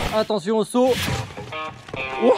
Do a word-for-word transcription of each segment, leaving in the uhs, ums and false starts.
Attention au saut. Oh.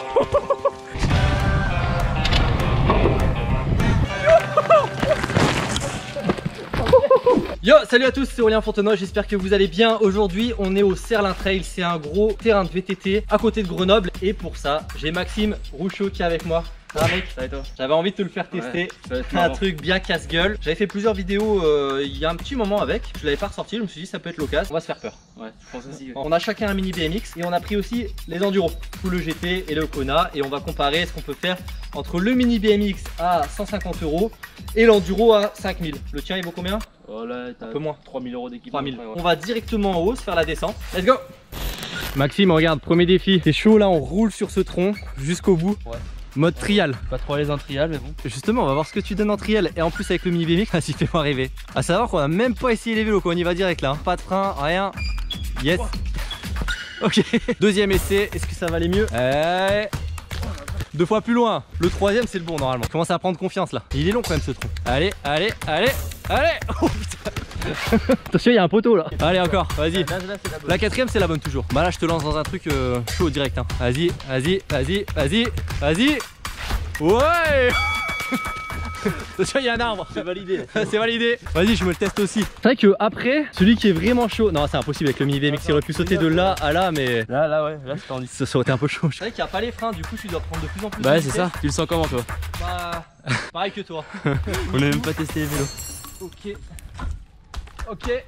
Yo, salut à tous, c'est Aurélien Fontenoy, j'espère que vous allez bien. Aujourd'hui, on est au Cerlin Trail, c'est un gros terrain de V T T à côté de Grenoble. Et pour ça, j'ai Maxime Rouchot qui est avec moi. Ah mec, ça va et toi? J'avais envie de te le faire tester, ouais, un truc bien casse-gueule. J'avais fait plusieurs vidéos euh, il y a un petit moment avec, je l'avais pas ressorti, je me suis dit ça peut être l'occasion, on va se faire peur. Ouais, je pense aussi. Ouais. On a chacun un mini B M X et on a pris aussi les enduros, tout le G T et le Kona, et on va comparer ce qu'on peut faire entre le mini B M X à cent cinquante euros et l'enduro à cinq mille. Le tien il vaut combien? Oh là, un peu moins, trois mille euros d'équipement. trois mille. Ouais. On va directement en haut se faire la descente. Let's go. Maxime, regarde, premier défi. C'est chaud là, on roule sur ce tronc jusqu'au bout. Ouais. Mode trial. Pas trop à l'aise en trial, mais bon. Justement, on va voir ce que tu donnes en trial. Et en plus, avec le mini B M X, ça s'y fait pas rêver. À savoir qu'on a même pas essayé les vélos, quoi. On y va direct là. Hein. Pas de frein, rien. Yes. Ok. Deuxième essai. Est-ce que ça va aller mieux? Eh... Deux fois plus loin. Le troisième, c'est le bon normalement. Commence à prendre confiance là. Il est long quand même ce tronc. Allez, allez, allez, allez. Oh putain. Attention, il y a un poteau là. Allez, encore, vas-y. La, la quatrième, c'est la bonne toujours. Bah là, je te lance dans un truc euh, chaud direct. Hein. Vas-y, vas-y, vas-y, vas-y, vas-y. Ouais. Attention, il y a un arbre. C'est validé. C'est validé. Vas-y, je me le teste aussi. C'est vrai que après, celui qui est vraiment chaud. Non, c'est impossible avec le mini B M X. Il aurait pu sauter de là à là, mais. Là, là, ouais. Là, c'est tendu. Ça aurait été un peu chaud. C'est vrai qu'il n'y a pas les freins. Du coup, tu dois prendre de plus en plus. Bah, ouais, c'est ça. Tu le sens comment, toi? Bah, pareil que toi. On n'a même pas testé les vélos. Ok. Ok.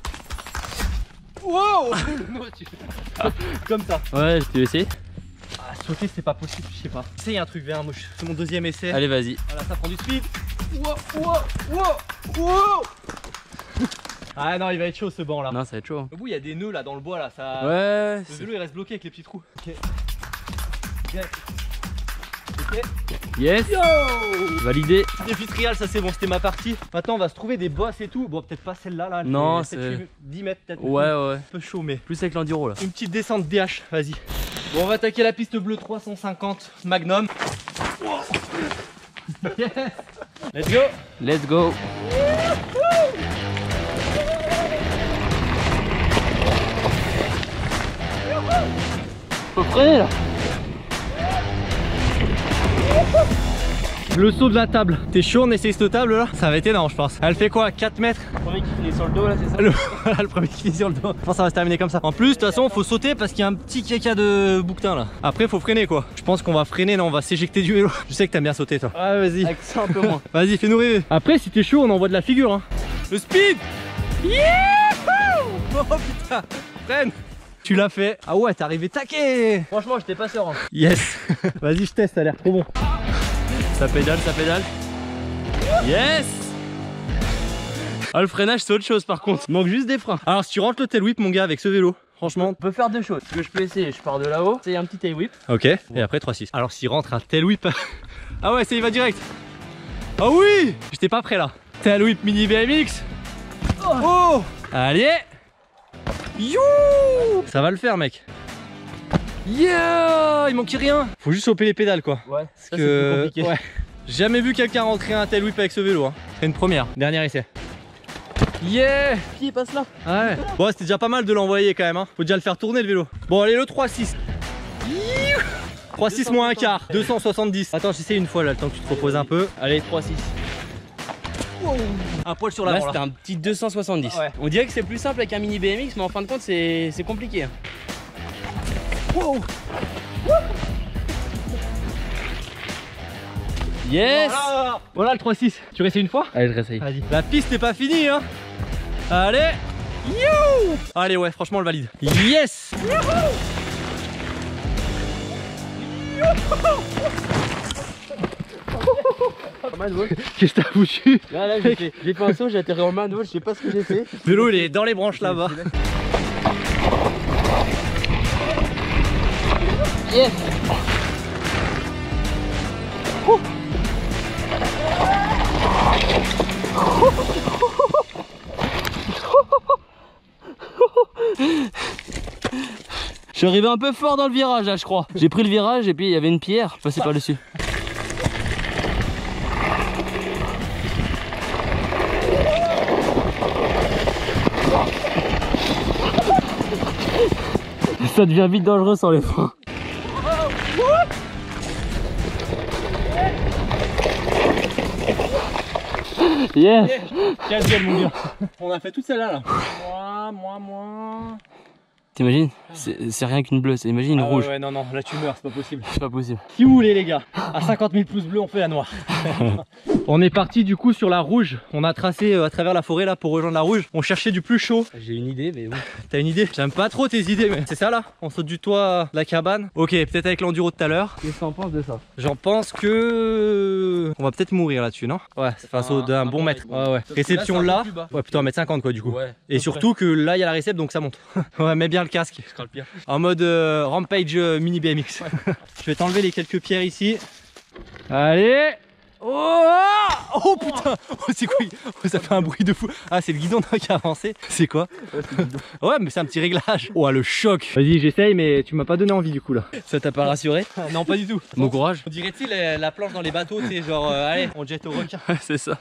Wow. Comme ça. Ouais, tu veux essayer? Ah, sauter c'est pas possible, je sais pas. C'est un truc vert, moi c'est mon deuxième essai. Allez, vas-y. Voilà, ça prend du speed. Wow, wow, wow, wow. Ah non, il va être chaud ce banc là. Non, ça va être chaud. Au bout, il y a des nœuds là dans le bois là. Ça... Ouais. Le vélo il reste bloqué avec les petits trous. Ok. Ok. Ok. Yes. Yo. Validé. Défi trial, ça c'est bon, c'était ma partie. Maintenant on va se trouver des bosses et tout. Bon, peut-être pas celle-là là. Non, c'est dix mètres peut-être. Ouais, ouais. Un peu chaud, mais plus avec l'enduro là. Une petite descente D H, vas-y. Bon, on va attaquer la piste bleue trois cent cinquante Magnum. Wow. Yes. Let's go. Let's go. Faut freiner là. Le saut de la table. T'es chaud, on essaye cette table là? Ça va être énorme je pense. Elle fait quoi? quatre mètres? Le premier qui finit sur le dos là, c'est ça? Le... le premier qui finit sur le dos. Je pense que ça va se terminer comme ça. En plus, de toute façon, faut sauter parce qu'il y a un petit caca de bouquetin là. Après, faut freiner quoi. Je pense qu'on va freiner, non, on va s'éjecter du vélo. Je sais que t'aimes bien sauter toi. Ah, vas-y. Avec ça un peu moins. Vas-y, fais-nous rêver. Après, si t'es chaud, on envoie de la figure. Hein. Le speed! Yeah! Oh putain! Freine! Tu l'as fait. Ah ouais, t'es arrivé taqué. Franchement, j'étais pas serein. Yes. Vas-y, je teste, ça a l'air trop bon. Ça pédale, ça pédale. Yes. Ah, le freinage c'est autre chose par contre. Il manque juste des freins. Alors si tu rentres le tail whip mon gars avec ce vélo, franchement, on peut faire deux choses. Ce que je peux essayer, je pars de là-haut, c'est un petit tail whip. Ok, et après trois six. Alors s'il rentre un tail whip. Ah ouais, ça y va direct. Ah oui. J'étais pas prêt là. Tail whip mini B M X. Oh. Allez. You. Ça va le faire mec. Yeah! Il manquait rien. Faut juste choper les pédales quoi. Ouais, parce ça, que plus compliqué. Ouais. J'ai jamais vu quelqu'un rentrer un tail whip avec ce vélo. Hein. C'est une première. Dernier essai. Yeah! Qui passe là? Ah ouais. Bon, c'était déjà pas mal de l'envoyer quand même. Hein. Faut déjà le faire tourner le vélo. Bon, allez, le trois six. trois six moins un quart. deux cent soixante-dix. Attends, j'essaie une fois là, le temps que tu te reposes un peu. Allez, trois six. Wow. Un poil sur l'avant. Là, c'était un petit deux cent soixante-dix. Ouais. On dirait que c'est plus simple avec un mini B M X, mais en fin de compte, c'est compliqué. Hein. Wow. Yes. Voilà. Voilà le trois six. Tu réessayes une fois? Allez, je réessaye. La piste n'est pas finie hein. Allez. You. Allez ouais, franchement on le valide. Yes. Qu'est-ce que t'as foutu? Là, là j'ai fait, fait un saut, j'ai atterri en main de vol, je sais pas ce que j'ai fait. Le vélo il est dans les branches là-bas. Yes. Oh. Je suis arrivé un peu fort dans le virage là je crois. J'ai pris le virage et puis il y avait une pierre, je passais par dessus. Ça devient vite dangereux sans les freins. Yes. Casse-gueule mon gars. On a fait toute celle-là là. Moi, moi, moi. T'imagines? C'est rien qu'une bleue, imagine une ah rouge. Ouais, ouais, non, non, là tu meurs, c'est pas possible. C'est pas possible. Si vous voulez les gars, à cinquante mille pouces bleus, on fait la noire. On est parti du coup sur la rouge. On a tracé euh, à travers la forêt là pour rejoindre la rouge. On cherchait du plus chaud. J'ai une idée, mais bon. T'as une idée? J'aime pas trop tes idées, mais c'est ça là? On saute du toit de la cabane. Ok, peut-être avec l'enduro de tout à l'heure. Qu'est-ce que t'en penses de ça? J'en pense que... On va peut-être mourir là-dessus, non? Ouais, c'est un saut d'un bon mètre. Ouais, ouais. Réception là. Ouais, plutôt un mètre cinquante quoi du coup. Ouais. Et surtout que là, il y a la réception donc ça monte. Ouais, mets bien le casque. Ce sera le pire. En mode euh, Rampage euh, mini B M X. Ouais. Je vais t'enlever les quelques pierres ici. Allez. Oh, oh putain. Oh, c'est quoi? Oh, ça fait un bruit de fou. Ah, c'est le guidon qui a avancé. C'est quoi? Ouais, mais c'est un petit réglage. Oh, le choc. Vas-y, j'essaye, mais tu m'as pas donné envie du coup là. Ça t'a pas rassuré? Non, pas du tout. Bon courage. On dirait, tu sais, la, la planche dans les bateaux, tu sais, genre, euh, allez, on jette au requin. C'est ça.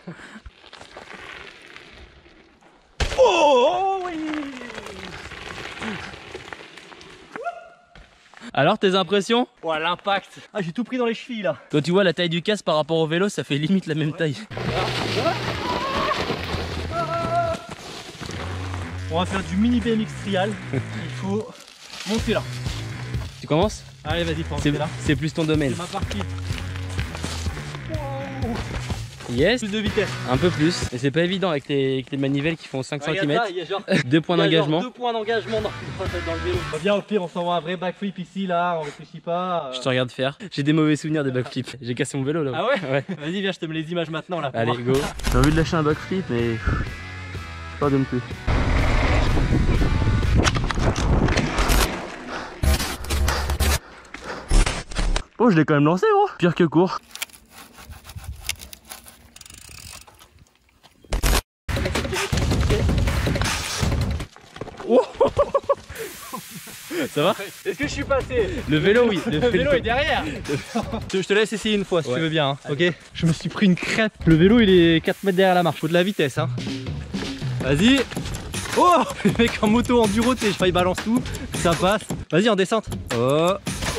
Oh, oui. Alors tes impressions? Oh l'impact. Ah j'ai tout pris dans les chevilles là. Quand tu vois la taille du casque par rapport au vélo, ça fait limite la même taille. On va faire du mini B M X trial. Il faut monter là. Tu commences? Allez vas-y faut monter là. C'est plus ton domaine. C'est ma partie. Yes. Plus de vitesse. Un peu plus. Et c'est pas évident avec les, avec les manivelles qui font cinq centimètres. Il y a genre deux points d'engagement. Deux points d'engagement dans, dans le vélo. Viens au pire on s'envoie un vrai backflip ici là, on réfléchit pas. Euh... Je te regarde faire. J'ai des mauvais souvenirs des backflips. J'ai cassé mon vélo là. Ah ouais, ouais. Vas-y viens je te mets les images maintenant là. Allez go. J'ai envie de lâcher un backflip mais pas de plus. Oh je l'ai quand même lancé gros. Pire que court. Oh ça va? Est-ce que je suis passé? Le vélo oui. Le, le vélo est derrière. Je te laisse essayer une fois si ouais. tu veux bien. Hein. Ok. Je me suis pris une crêpe. Le vélo il est quatre mètres derrière la marche. Faut de la vitesse. Hein. Vas-y. Oh le mec en moto enduro, tu sais, je failli balance tout. Ça passe. Vas-y en descente. Oh.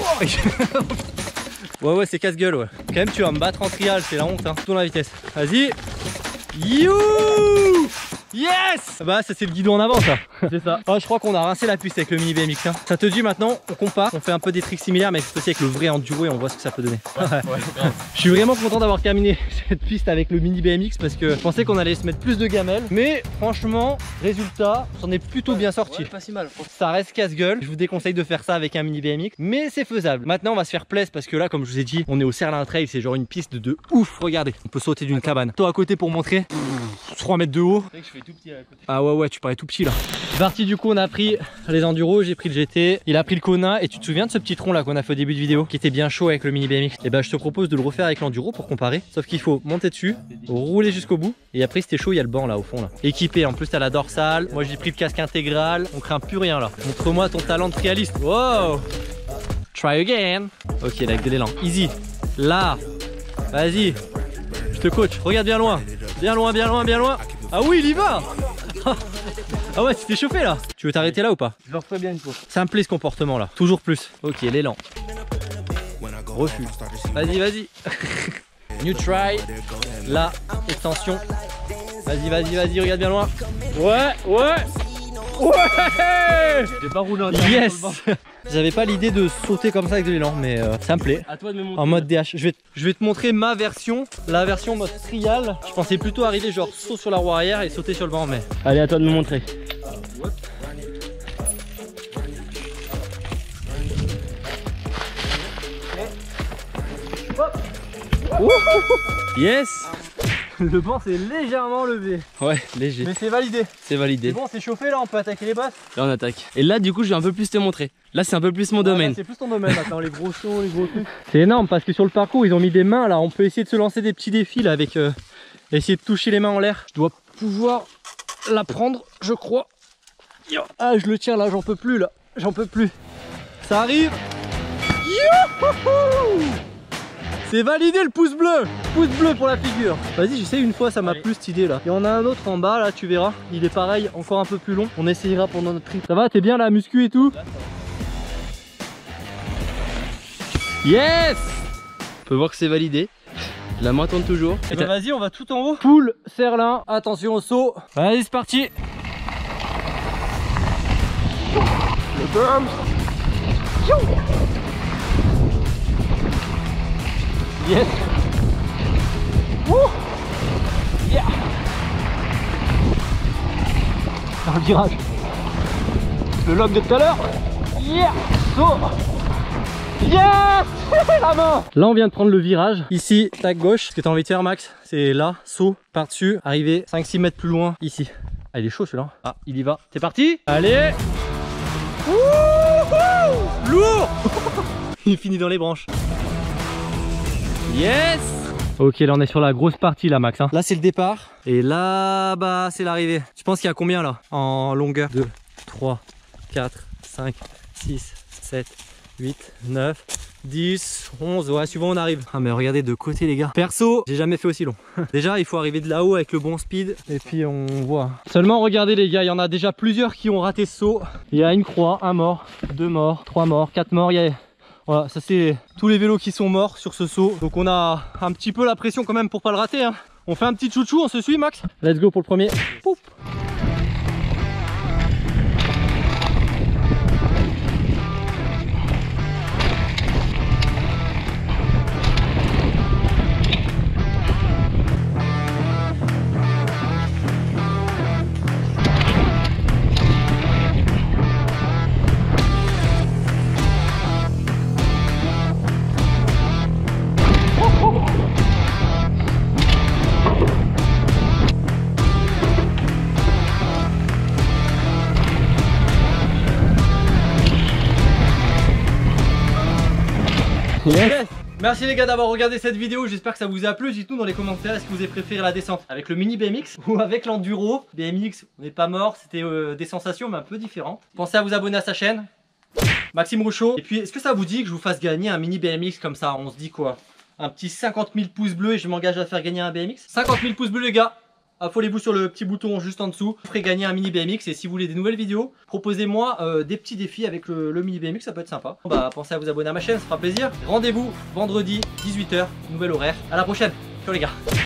Ouais ouais c'est casse-gueule ouais. Quand même tu vas me battre en trial, c'est la honte hein. Tourne la vitesse. Vas-y. You. Yes. Bah ça c'est le guidon en avant ça. C'est ça. Oh, je crois qu'on a rincé la puce avec le mini B M X hein. Ça te dit maintenant on compare, on fait un peu des tricks similaires mais c'est aussi avec le vrai enduro et on voit ce que ça peut donner. Ouais, ouais, je suis vraiment content d'avoir terminé cette piste avec le mini B M X parce que je pensais qu'on allait se mettre plus de gamelles. Mais franchement, résultat, j'en ai plutôt ouais, bien sorti. Ouais, pas si mal. Ça reste casse-gueule. Je vous déconseille de faire ça avec un mini B M X. Mais c'est faisable. Maintenant on va se faire plaisir parce que là comme je vous ai dit, on est au Cerlin Trail, c'est genre une piste de ouf. Regardez, on peut sauter d'une cabane. Toi à côté pour montrer. trois mètres de haut. C'est que je fais tout petit à côté. Ah ouais ouais tu parais tout petit là. Parti du coup on a pris les enduros, j'ai pris le G T, il a pris le Kona et tu te souviens de ce petit tronc là qu'on a fait au début de vidéo qui était bien chaud avec le mini B M X. Et bah je te propose de le refaire avec l'enduro pour comparer. Sauf qu'il faut monter dessus, rouler jusqu'au bout et après si t'es chaud il y a le banc là au fond là. Équipé en plus t'as la dorsale, moi j'ai pris le casque intégral, on craint plus rien là. Montre-moi ton talent de trialiste. Wow. Try again. Ok là avec de l'élan. Easy. Là. Vas-y. Je te coach. Regarde bien loin. Bien loin, bien loin, bien loin. Ah oui, il y va. Ah ouais, tu t'es chauffé là. Tu veux t'arrêter là ou pas? Je le referai bien une fois. Ça me plaît ce comportement là. Toujours plus. Ok, l'élan. Refus. Vas-y, vas-y. New try. Là, extension. Vas-y, vas-y, vas-y, regarde bien loin. Ouais, ouais. Ouais. J'ai pas roulé en yes. J'avais pas l'idée de sauter comme ça avec de l'élan, mais euh, ça me plaît. À toi de me montrer. En mode D H. Je vais, je vais te montrer ma version. La version mode trial. Je pensais plutôt arriver genre saut sur la roue arrière et sauter sur le banc, mais. Allez, à toi de me montrer. Yes. Le banc s'est légèrement levé. Ouais, léger. Mais c'est validé. C'est validé. C'est bon, c'est chauffé là, on peut attaquer les basses. Là on attaque. Et là du coup je vais un peu plus te montrer. Là c'est un peu plus mon domaine. C'est plus ton domaine maintenant, les gros sauts, les gros trucs. C'est énorme parce que sur le parcours ils ont mis des mains là. On peut essayer de se lancer des petits défis là avec euh, essayer de toucher les mains en l'air. Je dois pouvoir la prendre, je crois. Ah je le tiens là, j'en peux plus là. J'en peux plus. Ça arrive. Youhou! C'est validé le pouce bleu. Pouce bleu pour la figure. Vas-y j'essaye une fois, ça m'a plu cette idée là. Il y en a un autre en bas là, tu verras. Il est pareil, encore un peu plus long. On essayera pendant notre trip. Ça va, t'es bien là, muscu et tout? Yes. On peut voir que c'est validé. La main tourne toujours. Et bah vas-y, on va tout en haut. Full Serlin. Attention au saut. Allez, c'est parti. Le bump. Yes. Wouh. Yeah. Dans le virage. Le lock de tout à l'heure. Yeah. Saut. Yes. La main. Là on vient de prendre le virage. Ici, tac gauche. Ce que tu as envie de faire Max, c'est là, saut, par-dessus, arriver cinq six mètres plus loin, ici. Ah il est chaud celui-là. Ah il y va. C'est parti. Allez. Wouhou. Lourd. Il finit dans les branches. Yes. Ok, là on est sur la grosse partie là Max hein. Là c'est le départ. Et là bah c'est l'arrivée. Tu penses qu'il y a combien là en longueur? Deux, trois, quatre, cinq, six, sept, huit, neuf, dix, onze. Ouais, suivant on arrive. Ah mais regardez de côté les gars. Perso, j'ai jamais fait aussi long. Déjà il faut arriver de là-haut avec le bon speed. Et puis on voit. Seulement regardez les gars, il y en a déjà plusieurs qui ont raté ce saut. Il y a une croix, un mort, deux morts, trois morts, quatre morts. Il y a... Voilà, ça c'est tous les vélos qui sont morts sur ce saut. Donc on a un petit peu la pression quand même pour pas le rater hein. On fait un petit chouchou, on se suit Max. Let's go pour le premier. Pouf. Yes. Merci les gars d'avoir regardé cette vidéo, j'espère que ça vous a plu. Dites-nous dans les commentaires, est-ce que vous avez préféré la descente avec le mini B M X ou avec l'enduro. B M X, on n'est pas mort, c'était euh, des sensations mais un peu différentes. Pensez à vous abonner à sa chaîne, Maxime Rouchot. Et puis est-ce que ça vous dit que je vous fasse gagner un mini B M X comme ça? On se dit quoi? Un petit cinquante mille pouces bleus et je m'engage à faire gagner un B M X. cinquante mille pouces bleus les gars. Affolez-vous sur le petit bouton juste en dessous. Je ferai gagner un mini B M X. Et si vous voulez des nouvelles vidéos, proposez-moi euh, des petits défis avec le, le mini B M X, ça peut être sympa. Bah pensez à vous abonner à ma chaîne, ça fera plaisir. Rendez-vous vendredi dix-huit heures, nouvel horaire. À la prochaine. Ciao les gars.